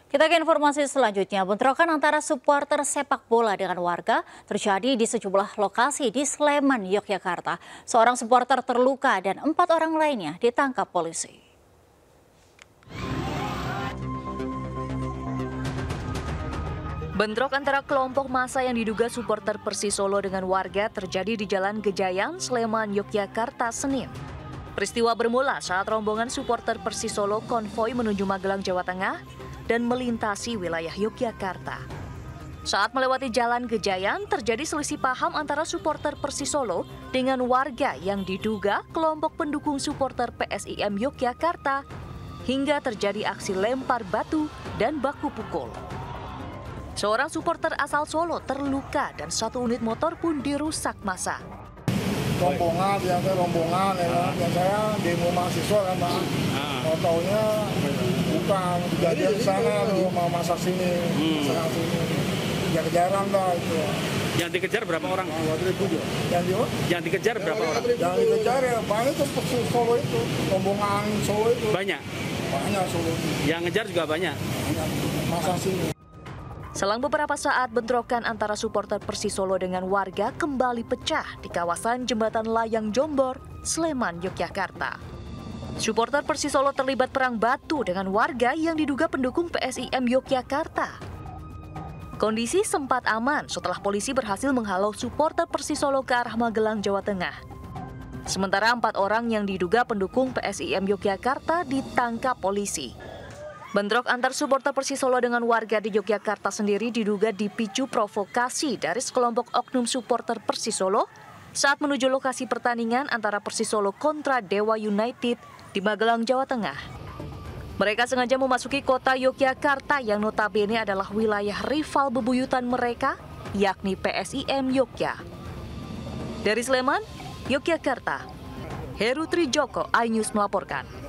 Kita ke informasi selanjutnya, bentrokan antara supporter sepak bola dengan warga terjadi di sejumlah lokasi di Sleman, Yogyakarta. Seorang supporter terluka dan 4 orang lainnya ditangkap polisi. Bentrok antara kelompok massa yang diduga supporter Persisolo dengan warga terjadi di Jalan Gejayan, Sleman, Yogyakarta, Senin. Peristiwa bermula saat rombongan supporter Persisolo konvoi menuju Magelang, Jawa Tengah dan melintasi wilayah Yogyakarta. Saat melewati Jalan Gejayan, terjadi selisih paham antara supporter Persisolo dengan warga yang diduga kelompok pendukung supporter PSIM Yogyakarta hingga terjadi aksi lempar batu dan baku pukul. Seorang supporter asal Solo terluka dan 1 unit motor pun dirusak massa. Rombongan, biasa rombongan, ya. Biasanya demo mahasiswa kan, Pak. Taunya bukan, kejadian di sana, mau masa sini, sana sini. Kejar-kejaran lah itu. Yang dikejar berapa orang? Yang dikejar berapa orang? Yang dikejar ya, banyak itu Solo itu, rombongan Solo itu. Banyak? Banyak Solo itu. Yang ngejar juga banyak? Masa sini. Selang beberapa saat, bentrokan antara supporter Persisolo dengan warga kembali pecah di kawasan Jembatan Layang Jombor, Sleman, Yogyakarta. Supporter Persisolo terlibat perang batu dengan warga yang diduga pendukung PSIM Yogyakarta. Kondisi sempat aman setelah polisi berhasil menghalau supporter Persisolo ke arah Magelang, Jawa Tengah. Sementara 4 orang yang diduga pendukung PSIM Yogyakarta ditangkap polisi. Bentrok antar supporter Persisolo dengan warga di Yogyakarta sendiri diduga dipicu provokasi dari sekelompok oknum supporter Persisolo saat menuju lokasi pertandingan antara Persisolo kontra Dewa United di Magelang, Jawa Tengah. Mereka sengaja memasuki kota Yogyakarta yang notabene adalah wilayah rival bebuyutan mereka, yakni PSIM Yogya. Dari Sleman, Yogyakarta, Heru Trijoko, iNews melaporkan.